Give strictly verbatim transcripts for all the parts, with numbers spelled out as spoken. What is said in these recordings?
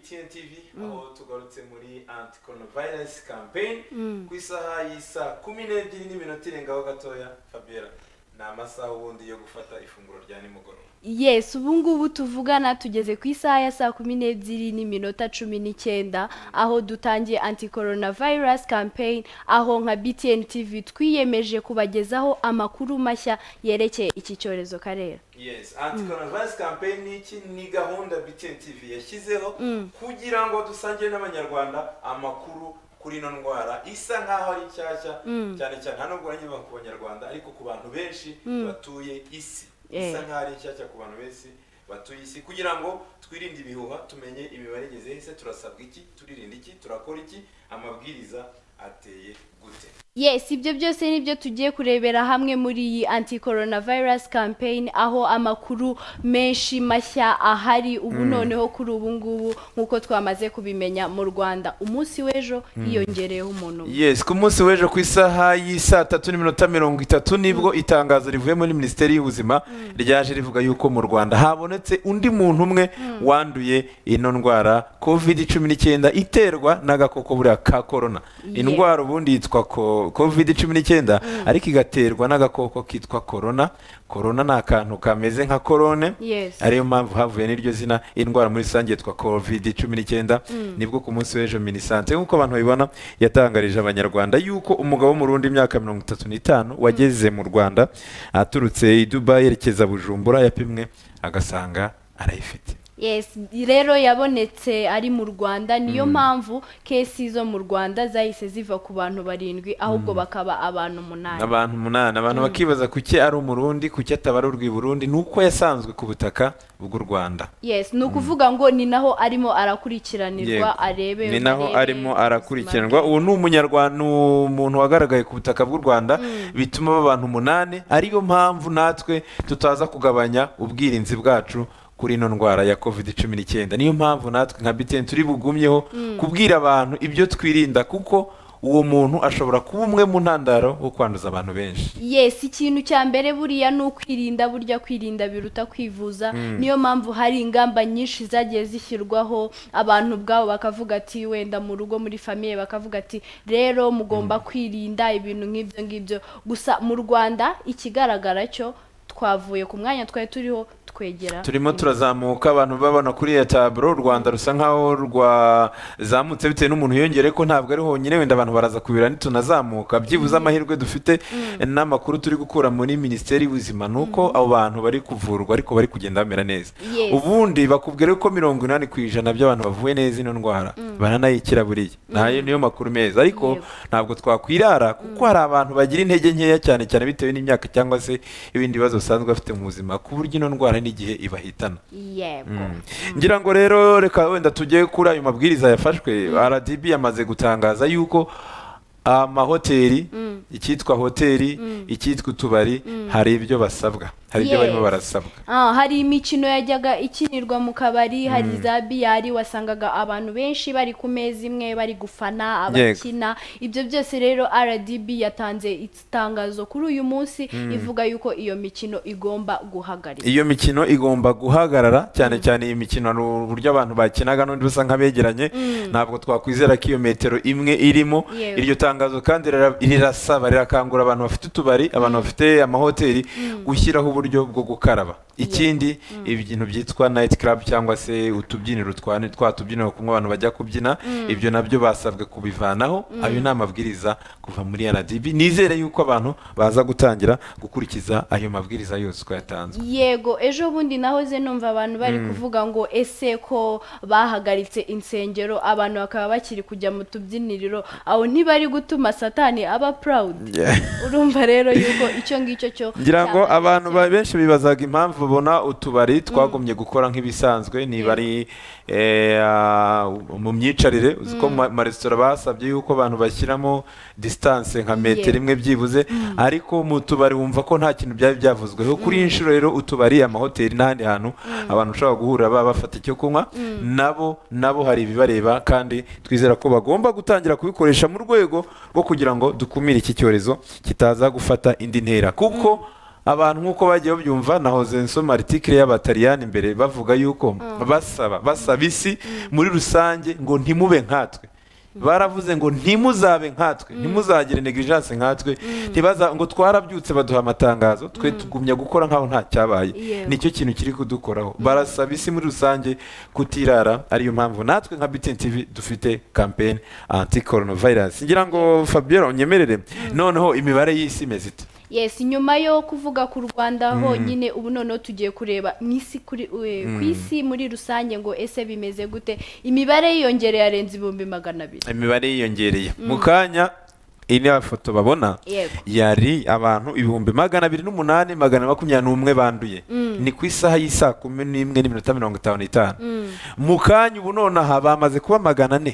T N T V aho tugarutse muri anti-coronavirus campaign ku isaha y'isa kumi n'ebyiri n'iminota irengaho gatoya. Fabiola, ni amasaha ubundi yo gufata ifunguro rya nimugoroba. Yes, ubu ngubu tuvugana tugeze ku isaha ya saa kumi n'ebyiri n'iminota cumi n'icyenda aho dutangiye anti-coronavirus campaign, aho nka B T N T V twiyemeje kubagezaho amakuru mashya yerekeye iki cyorezo Karera. Yes, anti-coronavirus campaign ni iki? Ni gahunda B T N T V yashyizeho kugira ngo dusangire n'abanyarwanda amakuru kuri ino ndwara isa nkaho ari nshyashya, cyane cyane hano bwanyuma ku banyarwanda ariko ku bantu benshi batuye isi. Isa nkaho ari nshyashya ku bantu benshi batuye isi, kugira ngo twirinde ibihuha, tumenye imibare igeze ese, turasabwa iki, turirinda iki, turakora iki, amabwiriza ateye gute. Yes, ibyo byose nibyo tugiye kurebera hamwe muri iyi anti-coronavirus campaign, aho amakuru menshi mashya ahari ubu noneho kuri ubu ngubu nkuko twamaze kubimenya mu Rwanda umunsi w'ejo hiyongereyeho umuntu. Yes, ku munsi w'ejo ku isaha y'isa tatu n'iminota mirongo itatu nibwo itangazo rivuye muri Minisiteri y'Ubuzima ryaje rivuga yuko mu Rwanda habonetse undi muntu umwe wanduye ino ndwara covid cumi n'icyenda iterwa n'agakoko buriya ka corona. Indwara ubundi yitwa covid cumi n'icyenda ariko igaterwa n'agakoko kitwa corona. Corona ni akantu kameze nka corone, ariyo mpamvu havuye n'iryo zina. Indwara muri rusange yitwa covid cumi n'icyenda. Nibwo ku munsi w'ejo Minisante nk'uko abantu babibona yatangarije abanyarwanda yuko umugabo mu Burundi imyaka mirongo itatu n'itanu wageze mu Rwanda aturutse i Dubai yerekeza Bujumbura yapimwe agasanga arayifite. Yes, rero yabonetse ari mu Rwanda, niyo mpamvu kesi zo mu Rwanda zahise ziva ku bantu barindwi ahubwo bakaba abantu umunani. Abantu umunani, abantu bakibaza kuki ari umurundi, kuki atabara urwi Burundi, nuko yasanzwe ku butaka bw'u Rwanda. Yes, nukuvuga ngo ni naho arimo arakurikiranirwa arebe. Ni naho arimo arakurikiranirwa. Uwo ni umunyarwanda, umuntu wagaragaye ku butaka bw'u Rwanda, bituma abantu umunani, ariyo mpamvu natwe tutaza kugabanya ubwirinzi bwacu kuri ino ndwara ya covid cumi n'icyenda. Niyo mpamvu natwe nka B T N turi bugumyeho kubwira abantu ibyo twirinda, kuko uwo muntu ashobora kuba umwe mu ntandaro wo kwanduza abantu benshi. Yes, ikintu cya mbere buriya ni ukwirinda, burya kwirinda biruta kwivuza. Niyo mpamvu hari ingamba nyinshi zagiye zishyirwaho, abantu bwabo bakavuga ati wenda mu rugo muri famille bakavuga ati rero mugomba kwirinda ibintu nk'ibyo ngibyo. Gusa mu Rwanda ikigaragara cyo twavuye ku mwanya twari turiho twegera, turimo turazamuka. Abantu babona kuri ya tablo u Rwanda rusa nkaho rwazamutse bitewe n'umuntu yongere ko ntabwo ari honyine, wenda abantu baraza kubira nitunazamuka. Byibuze amahirwe dufite n'amakuru turi gukura muri Minisiteri y'Ubuzima nuko abo bantu bari kuvurwa ariko bari kugenda bamera neza. Ubundi bakubwira ko mirongo inani ku ijana by'abantu bavuye neza ino ndwara baranayikira buriya. Nayo niyo makuru meza, ariko ntabwo twakwirara kuko hari abantu bagira intege nkeya cyane cyane bitewe n'imyaka cyangwa se ibindi bibazo basanzwe bafite mu buzima, ku buryo ino ndwara n'igihe ibahitana. Ngira ngo rero reka wenda tujye kuri ayo mabwiriza yafashwe. R D B yamaze gutangaza yuko amahoteli, icyitwa hoteli, icyitwa utubari, hari ibyo basabwa, hari ibyo barimo barasabwa. Ah, hari imikino yajyaga ikinirwa mu kabari, hari za biyari wasangaga abantu benshi bari ku meza imwe bari gufana abakina. Ibyo byose rero R D B yatanze itangazo kuri uyu munsi ivuga yuko iyo mikino igomba guhagarara. Iyo mikino igomba guhagarara, cyane cyane iyi mikino n'uburyo abantu bakinaga n'undi basa nkabegeranye, ntabwo twakwizera ko iyo metero imwe irimo. Iryo tangazo kandi rirasaba, rirakangura abantu bafite utubari, abantu bafite amahoteli gushyiraho uburyo bwo gukaraba. Ikindi ibintu byitwa night club cyangwa se utubyiniro twane twa tubyiniro kumwe abantu bajya kubyina, ibyo nabyo basabwe kubivanaho. Ayo ni amabwiriza kuva muri R D B. Nizere yuko abantu baza gutangira gukurikiza ayo mabwiriza yose ko yatanzwe. Yego, ejo bundi nahoze numva abantu bari kuvuga ngo ese ko bahagaritse insengero abantu bakaba bakiri kujya mu tubyiniriro, aho ntibari gutuma satani aba proud. Urumva rero yuko icyo ngicyo cyo ngira ngo abantu benshi bibazaga impamvu babona utubari twagumye gukora nk'ibisanzwe. Niba ari mu myicarire, uziko mu resitora basabye yuko abantu bashyiramo distance nka metero imwe byibuze, ariko mu tubari wumva ko nta kintu byari byavuzweho. Kuri inshuro rero utubari, amahoteli n'ahandi hantu abantu ushobora guhura baba bafata icyo kunywa, nabo nabo hari ibibareba, kandi twizera ko bagomba gutangira kubikoresha mu rwego rwo kugira ngo dukumire iki cyorezo kitaza gufata indi ntera, kuko abantu nk'uko bagiye babyumva nahoze nsoma article y'abataliyani imbere bavuga yuko basaba basaba isi muri rusange ngo ntimube nkatwe, baravuze ngo ntimuzabe nkatwe, ntimuzagire negligence nkatwe, ntibaza ngo twarabyutse baduha amatangazo twe tugumya gukora nkaho nta cyabaye. Nicyo kintu kiri kudukoraho, barasaba isi muri rusange kutirara. Ariyo mpamvu natwe nka B T N T V dufite campaign anti coronavirus. Ngira ngo Fabiola unyemerere noneho imibare y'isi imeze ite? Yes, nyuma yo kuvuga ku Rwanda honyine ubu noneho tugiye kureba n'isi kuri ku isi muri rusange ngo ese bimeze gute. Imibare yiyongereye yarenze ibihumbi magana abiri. Imibare yiyongereye mu kanya ine afoto babona yari abantu ibihumbi magana abiri n'umunani magana makumyabiri n'umwe banduye. Ni ku isaha y'isa kumi n'imwe n'iminota mirongo itanu n'itanu. Mu kanya ubu nonaha bamaze kuba magana ane,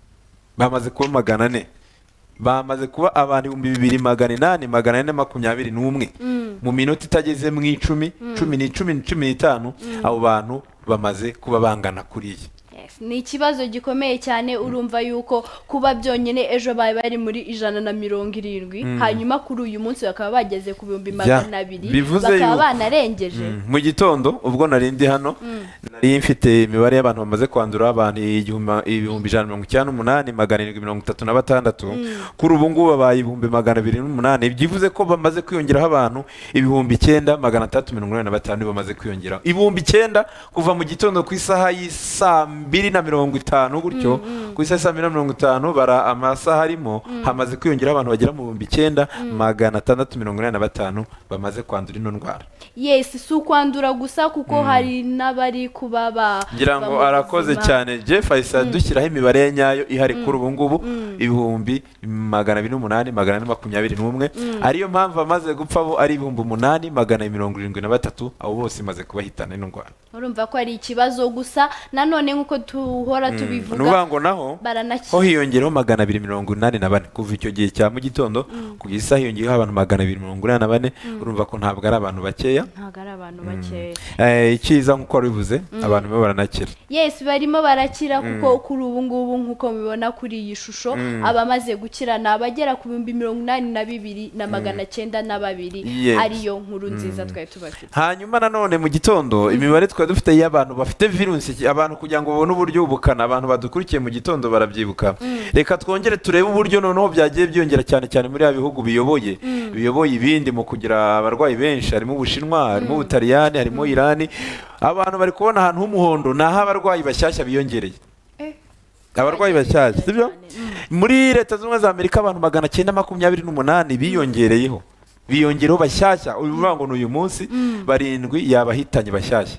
bamaze kuba magana ane bamaze kuba abantu ibihumbi bibiri magana inani magana ane makumyabiri n'umwe mu minota itageze mu icumi cumi n'icumi cumi n'itanu abo bantu bamaze kuba bangana kuriya. Ni ikibazo gikomeye cyane, urumva yuko kuba byonyine ejo bari bari muri ijana na mirongo irindwi hanyuma kuri uyu munsi bakaba bageze ku bihumbi magana abiri bakaba banarengeje. Mu gitondo ubwo nari ndi hano nari mfite imibare y'abantu bamaze kwandura abantu ibihumbi ijana na mirongo icyenda n'umunani magana arindwi mirongo itatu na batandatu, kuri ubu ngubu babaye ibihumbi magana abiri n'umunani, byivuze ko bamaze kwiyongeraho abantu ibihumbi icyenda magana atatu mirongo inani na batanu bamaze kwiyongeraho. Ibihumbi icyenda kuva mu gitondo ku isaha y'isaa mbiri na mirongo itanu gutyo ku isaha saa mbiri na mirongo itanu bara amasaha arimo hamaze kwiyongeraho abantu bagera mu bihumbi icyenda magana atandatu mirongo inani na batanu bamaze kwandura ino ndwara. Yes, si ukwandura gusa kuko hari n'abari kuba ba ngira ngo arakoze cyane Jeff Faisal dushyiraho imibare nyayo ihari kuri ubu ngubu ibihumbi magana abiri n'umunani magana ane makumyabiri n'umwe, ariyo mpamvu amaze gupfa bo ari ibihumbi umunani magana mirongo irindwi na batatu, abo bose imaze kubahitana ino ndwara. Urumva ko ari ikibazo gusa nanone nk'uko tuhora tubivuga nuvuga ngo naho ho hiyongereho magana abiri mirongo inani na bane kuva icyo gihe cya mu gitondo kugeza isaha hiyongereho abantu magana abiri mirongo inani na bane. Urumva ko ntabwo ari abantu bakeya, ntabwo ari abantu bakeya. Eh, icyiza nk'uko bivuze abantu bo baranakira. Yes, barimo barakira kuko kuri ubu ngubu nk'uko mubibona kuri iyi shusho abamaze gukira ni abagera ku bihumbi mirongo inani na bibiri na magana cyenda na babiri. Ariyo nkuru nziza twari tubafite. Hanyuma nanone mu gitondo imibare twari dufite y'abantu bafite virusi, abantu kugira ngo babone uburyo ubukana, abantu badukurikiye mu gitondo barabyibuka. Reka twongere turebe uburyo noneho byagiye byongera cyane cyane muri ya bihugu biyoboye biyoboye ibindi mu kugira abarwayi benshi, harimo Ubushinwa, harimo Ubutaliyani, harimo Irani. Abantu bari kubona ahantu h'umuhondo naho abarwayi bashyashya biyongereye. Abarwayi bashyashya sibyo? Muri Leta Zunze Ubumwe za Amerika abantu magana cyenda makumyabiri n'umunani biyongereyeho biyongereho bashyashya. Ubivuga ngo n'uyu munsi barindwi yabahitanye bashyashya.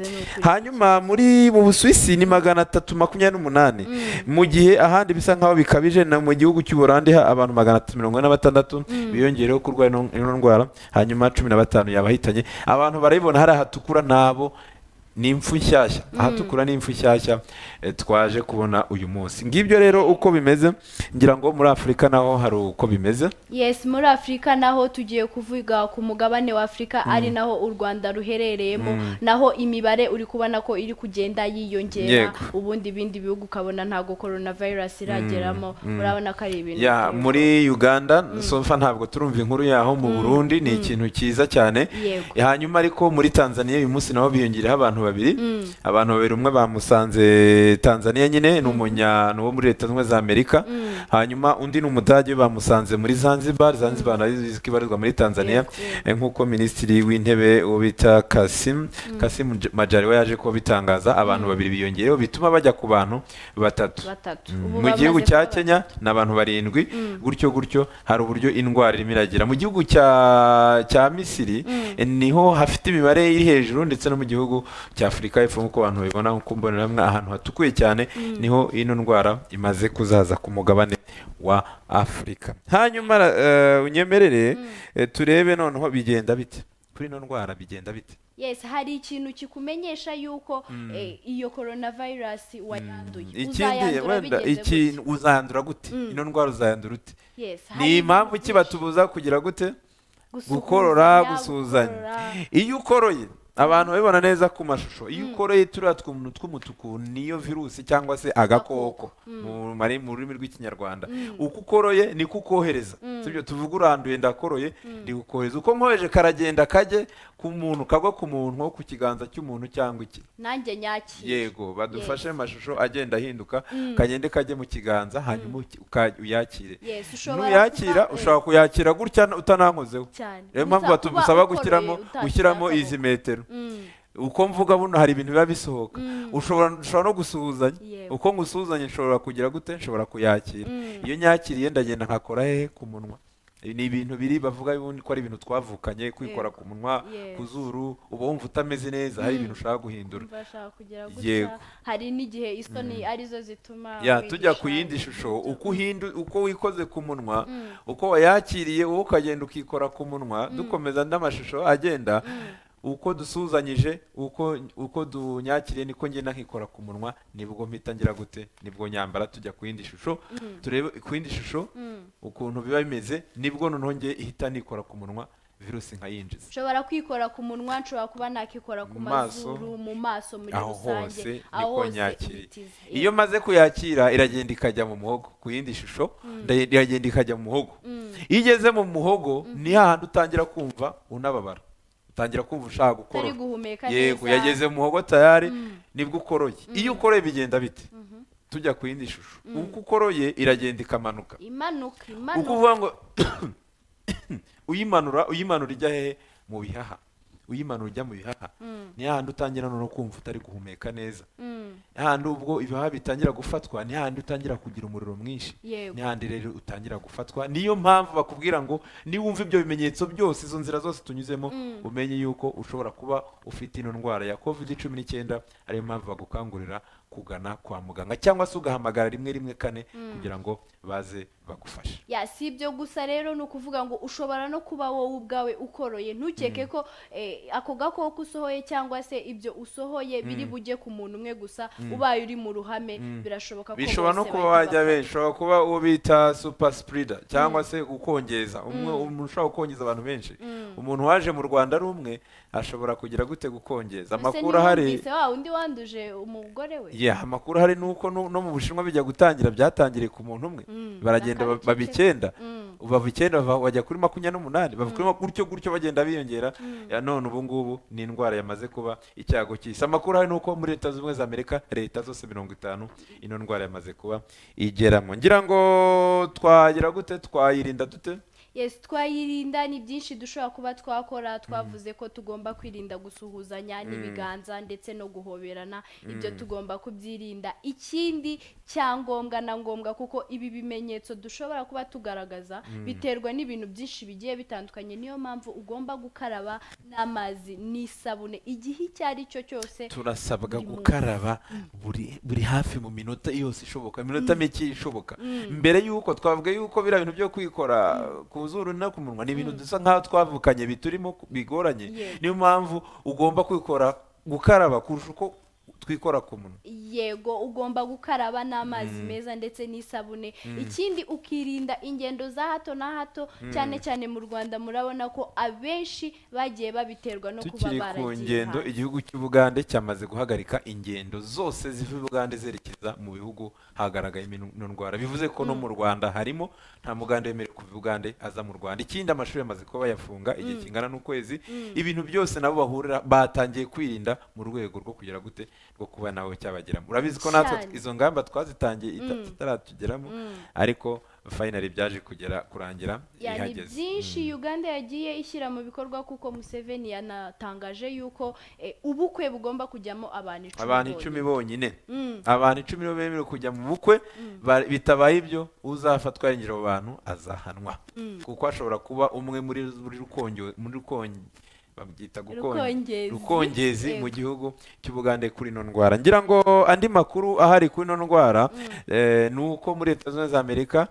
Hanyuma muri mu Busuwisi ni magana atatu makumyabiri n'umunani, mu gihe ahandi bisa nkaho bikabije na mu gihugu cy'Ubuholandi abantu magana atatu mirongo ine na batandatu biyongereho kurwara ino ndwara, hanyuma cumi na batanu yabahitanye. Abantu barabibona hari ahatukura nabo ni impfu nshyashya, ahatukura ni impfu nshyashya twaje kubona uyu munsi. Ngibyo rero uko bimeze, ngira ngo muri Afurika naho hari uko bimeze. Yes, muri Afurika naho tugiye kuvuga ku mugabane wa Afurika ari naho u Rwanda ruherereyemo, naho imibare uri kubona ko iri kugenda yiyongera. Ubundi bindi bihugu ukabona ntago coronavirus irageramo, urabona ko ari ibintu. Ya muri Uganda sofa ntabwo turumva inkuru yaho. Mu Burundi ni ikintu cyiza cyane. Hanyuma ariko muri Tanzania uyu munsi naho biyongereho abantu babiri, abantu babiri, umwe bamusanze Tanzania nyine ni umunya wo muri Leta Zunze Ubumwe za Amerika, hanyuma undi ni Umudage bamusanze muri Zanzibar. Zanzibar nayo ibarizwa muri Tanzania, nk'uko Minisitiri w'Intebe uwo bita Kasim Kasim Majaliwa yaje kuba bitangaza. Abantu babiri biyongereho bituma bajya ku bantu batatu. Mu gihugu cya Kenya ni abantu barindwi, gutyo gutyo hari uburyo indwara irimo iragira. Mu gihugu cya cya Misiri niho hafite imibare iri hejuru, ndetse no mu gihugu cya Afurika y'Epfo nk'uko abantu babibona, nk'uko mbonera hamwe ahantu hatukuye cyane niho ino ndwara imaze kuzaza ku mugabane wa Afurika. Hanyuma unyemerere turebe noneho bigenda bite kuri ino ndwara, bigenda bite? Yes, hari ikintu kikumenyesha yuko iyo coronavirus wayanduye. Ikindi wenda ikintu uzandura gute? Ino ndwara uzandura ute? Ni impamvu iki batubuza kugira gute? Gukorora, gusuzanya. Iyo ukoroye abantu babibona neza ku mashusho iyo ukoreye turiya tw'umuntu tw'umutuku niyo virusi cyangwa se agakoko mu mari mu rurimi rw'ikinyarwanda uko ukoroye niko ukohereza sibyo tuvuga uranduye ndakoroye ndi gukohereza uko nkoheje karagenda kaje ku muntu kagwa ku muntu nko ku kiganza cy'umuntu cyangwa iki nanjye nyakira yego badufashe amashusho agenda ahinduka kagende kaje mu kiganza hanyuma uyakire nuyakira ushobora kuyakira gutya utanankozeho rero mpamvu batubusaba gushyiramo gushyiramo izi metero uko mvuga buno hari ibintu biba bisohoka ushobora ushobora no gusuhuzanya uko ngusuhuzanya nshobora kugira gute nshobora kuyakira iyo nyakiriye ndagenda nkakora hehe ku munwa ni ibintu biri bavuga ko ari ibintu twavukanye kwikora ku munwa ku zuru uba wumva utameze neza hari ibintu ushaka guhindura yego hari n'igihe isoni arizo zituma ya tujya ku yindi shusho uko uhindu uko wikoze ku munwa uko wayakiriye wowe ukagenda ukikora ku munwa dukomeza n'amashusho agenda uko dusuzanyije uko uko dunyakiriye niko ngenda nkikora ku munwa nibwo mpita ngira gute nibwo nyambara tujya ku yindi shusho turebe ku yindi shusho ukuntu biba bimeze nibwo noneho ngiye ihita nikora ku munwa virusi nkayinjiza ushobora kwikora ku munwa nshobora kuba nakikora ku mazuru mu maso muri rusange aho hose nyakiriye iyo maze kuyakira iragenda ikajya mu muhogo ku yindi shusho iragenda ikajya mu muhogo iyo igeze mu muhogo ni hahandi utangira kumva unababara utangira kumva ushaka gukora yego yageze mu muhogo tayari nibwo ukoroye iyo ukoroye bigenda bite tujya ku yindi shusho uko ukoroye iragenda ikamanuka imanuka imanuka uko uvuga ngo uyimanura uyimanura ijya hehe mu bihaha uyimanura ujya mu bihaha ni hahandi utangira no kumva utari guhumeka neza ni hahandi ubwo ibihaha bitangira gufatwa ni hahandi utangira kugira umuriro mwinshi ni hahandi rero utangira gufatwa niyo mpamvu bakubwira ngo niwumva ibyo bimenyetso byose izo nzira zose tunyuzemo umenye yuko ushobora kuba ufite ino ndwara ya covid cumi n'icyenda ariyo mpamvu bagukangurira kugana kwa muganga cyangwa se ugahamagara rimwe rimwe kane kugira ngo baze bagufashe ya si ibyo gusa rero ni ukuvuga ngo ushobora no kuba wowe ubwawe ukoroye ntukeke ko ako gakoko usohoye cyangwa se ibyo usohoye biri bujye ku muntu umwe gusa ubaye uri mu ruhame birashoboka ko bishobora no kuba wajya benshi ushobora kuba uwo bita super spreader cyangwa se gukongeza umwe umuntu ushobora gukongeza abantu benshi umuntu waje mu Rwanda ari umwe ashobora kugira gute gukongeza amakuru ahari wa undi wanduje umugore we ya amakuru hari nuko no mu Bushinwa bijya gutangira byatangiriye ku muntu umwe baragenda babikenda babikenda bajya kuri makumyabiri n'umunani bavuga gutyo gutyo bagenda biyongera ya none ubu ngubu ni indwara yamaze kuba icyago cy'isi amakuru hari nuko muri Leta z'Ubumwe za Amerika leta zose mirongo itanu ino ndwara yamaze kuba igeramo ngira ngo twagira gute twayirinda dute yes twayirinda ni byinshi dushobora kuba twakora twavuze ko tugomba kwirinda gusuhuzanya n'ibiganza ndetse no guhoberana ibyo tugomba kubyirinda ikindi cyangombwa na ngombwa kuko ibi bimenyetso dushobora kuba tugaragaza biterwa n'ibintu byinshi bigiye bitandukanye niyo mpamvu ugomba gukaraba n'amazi n'isabune igihe icyo ari cyo cyose turasabwa gukaraba buri buri hafi mu minota yose ishoboka minota mike ishoboka mbere yuko twavuga yuko bira bintu byo kwikora kuzuru na ku munwa ni ibintu dusa nkaho twavukanye biturimo bigoranye niyo mpamvu ugomba kwikora gukaraba kurusha uko twikora ku munwa yego ugomba gukaraba n'amazi meza ndetse n'isabune ikindi ukirinda ingendo za hato na hato cyane cyane mu Rwanda murabona ko abenshi bagiye babiterwa no kuba baragiye ku ngendo igihugu cy'Ubugande cyamaze guhagarika ingendo zose ziva i Bugande zerekeza mu bihugu hagaragaye ino ndwara bivuze ko no mu Rwanda harimo nta mugande wemerewe kuva i Bugande aza mu Rwanda ikindi amashuri yamaze kuba yafunga igihe kingana n'ukwezi ibintu byose nabo bahurira batangiye kwirinda mu rwego rwo kugira gute rwo kuba nawe cyabageramo urabizi ko natwe izo ngamba twazitangiye itaratugeramo ariko finally byaje kugera kurangira ihageze byinshi Uganda yagiye ishyira mu bikorwa kuko Museveni yanatangaje yuko ubukwe bugomba kujyamo abantu icumi abantu icumi bonyine abantu icumi bemerewe kujya mu bukwe bitabaye ibyo uzafatwa yinjira abo bantu azahanwa kuko ashobora kuba umwe muri rukongo muri rukongo babyita rukongezi mu gihugu cy'Ubugande kuri ino ndwara ngira ngo andi makuru ahari kuri ino ndwara ni uko muri Leta Zunze za Amerika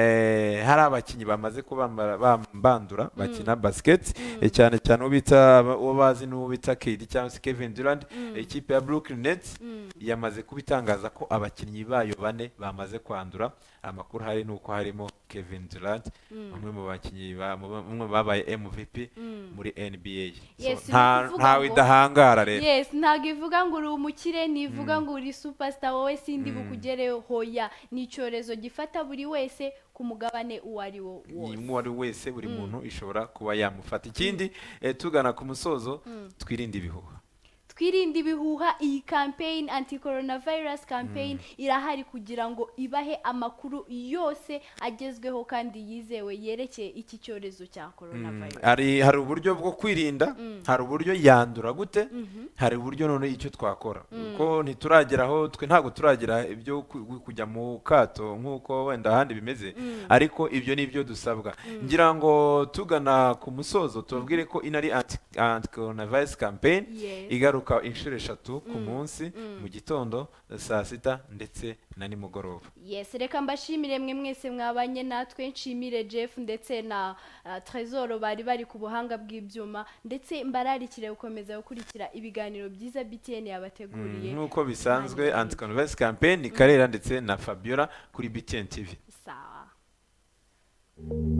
hari abakinnyi bamaze kuba bandura bakina basket cyane cyane ubita uwo bazi n'uwo bita K D cyangwa se Kevin Durant ikipe ya Brooklyn Nets yamaze kubitangaza ko abakinnyi bayo bane bamaze kwandura amakuru hari nuko harimo Kevin Durant umwe mu bakinnyi umwe babaye M V P muri N B A. Yes, So, nta ni ukuvuga ntawe ngo- idahangara rero. yes ntabwo ivuga ngo uri umukire ntivuga ngo uri superstar wowe sindi bukugereho hoya ni icyorezo gifata buri wese ku mugabane uwo ari wo wose uwo ari wese buri muntu ishobora kuba yamufata. Ikindi eh, tugana ku musozo twirinde ibihuha. twirinde ibihuha. Iyi campaign anti coronavirus campaign irahari kugira ngo ibahe amakuru yose agezweho kandi yizewe yerekeye iki cyorezo cya coronavirus. Hari hari uburyo bwo kwirinda, hari uburyo yandura gute, hari uburyo none icyo twakora kuko ntiturageraho twe ntabwo turagira ibyo ku- kujya mu kato nk'uko wenda ahandi bimeze, ariko ibyo ni byo dusabwa. Ngira ngo tugana ku musozo tubabwire ko inari anti, anti coronavirus campaign Yes. igaruka inshuro eshatu ku munsi, mu gitondo, saa sita ndetse na nimugoroba. Yes, reka mbashimire mwe mwese mwabanye natwe, nshimire Jeff ndetse na uh, Trezor bari bari ku buhanga bw'ibyuma, ndetse mbararikire gukomeza gukurikira ibiganiro byiza B T N yabateguriye. Nk'uko bisanzwe anti coronavirus campaign ni Karera ndetse na Fabiola kuri B T N T V. Sawa.